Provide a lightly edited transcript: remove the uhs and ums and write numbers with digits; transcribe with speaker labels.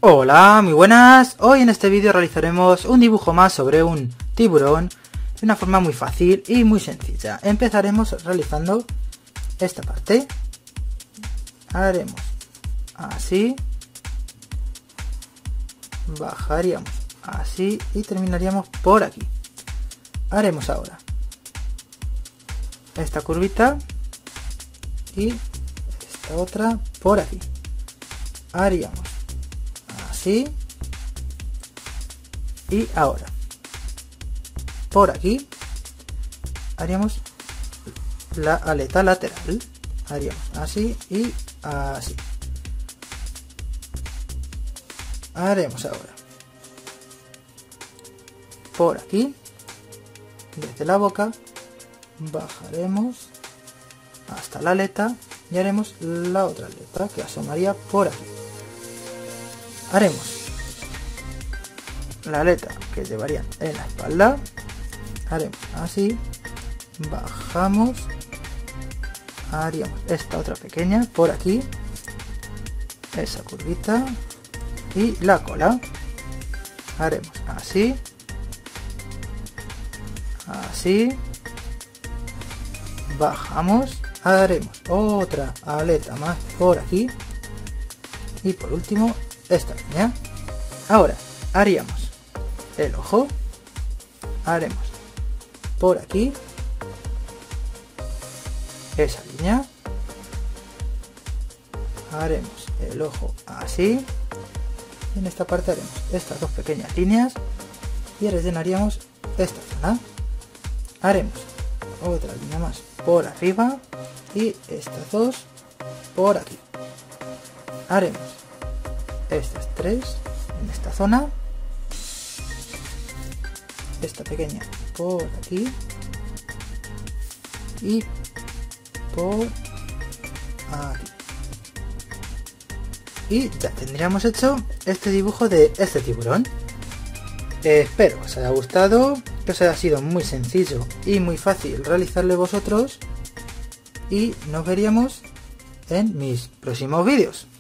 Speaker 1: Hola, muy buenas. Hoy en este vídeo realizaremos un dibujo más sobre un tiburón de una forma muy fácil y muy sencilla. Empezaremos realizando esta parte. Haremos así, bajaríamos así y terminaríamos por aquí. Haremos ahora esta curvita y esta otra por aquí. Haríamos así y ahora por aquí haríamos la aleta lateral. Haríamos así y así. Haremos ahora por aquí, desde la boca bajaremos hasta la aleta y haremos la otra aleta que asomaría por aquí. Haremos la aleta que llevarían en la espalda, haremos así, bajamos, haríamos esta otra pequeña por aquí, esa curvita y la cola. Haremos así, así, bajamos, haremos otra aleta más por aquí y por último esta línea. Ahora haríamos el ojo, haremos por aquí esa línea, haremos el ojo así y en esta parte haremos estas dos pequeñas líneas y rellenaríamos esta zona. Haremos otra línea más por arriba y estas dos por aquí. Haremos estas tres en esta zona, esta pequeña por aquí y por aquí. Y ya tendríamos hecho este dibujo de este tiburón. Espero que os haya gustado, que os haya sido muy sencillo y muy fácil realizarlo vosotros y nos veríamos en mis próximos vídeos.